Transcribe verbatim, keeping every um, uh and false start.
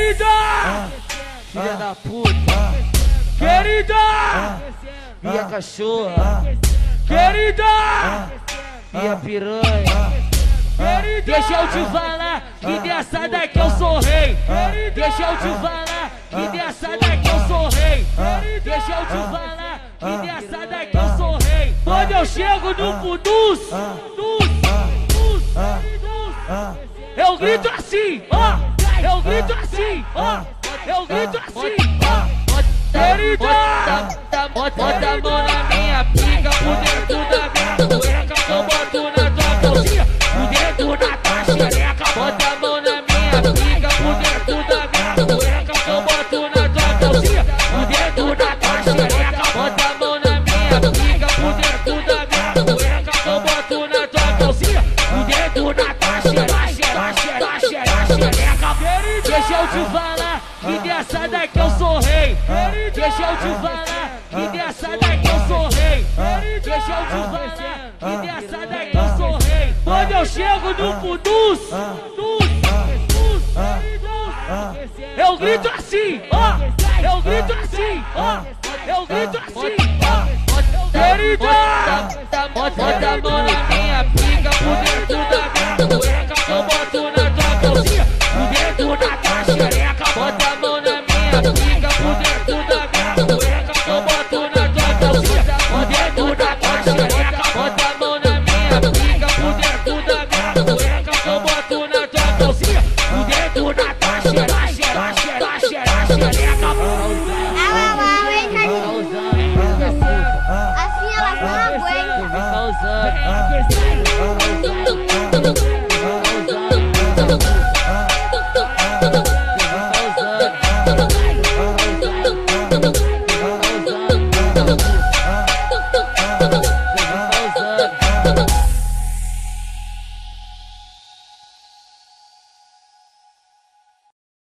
Querida, filha da puta. Querida, minha cachorra. Querida, minha piranha. Deixa eu te falar que dessa daqui eu sou rei. Deixa eu te falar que dessa daqui eu sou rei. Deixa eu te falar que dessa daqui eu sou rei. Quando eu chego no Kudus, eu grito assim, ó. Eu grito assim, ó. Eu grito assim, ó. Querida, bota a mão na minha pica, por dentro da minha cueca, eu boto na tua calcinha, por dentro da tua xereca. Bota a mão na minha pica, por dentro da minha cueca, eu boto na tua calcinha, por dentro da tua xereca. Bota a mão na minha pica, por dentro da minha cueca, eu boto na tua calcinha, por dentro da tua xereca, xereca, xereca. Deixa eu te falar que dessa daqui eu sou rei. Deixa eu te falar que dessa daqui eu sou rei. Deixa eu te falar que dessa daqui eu sou rei. Quando eu chego no Kudus, eu grito assim, ó. Eu grito assim, ó. Eu grito assim, ó. Querida, bota a mão na minha pica, por dentro da minha cueca, eu boto na tua calcinha, por dentro da tua xereca. Bota a mão na minha pica, por dentro da minha cueca, eu boto na tua calcinha, por dentro da tua xereca. Bota a mão na minha pica, por dentro da minha cueca, eu boto na tua calcinha, por dentro da tua xereca, xereca, xereca, xereca.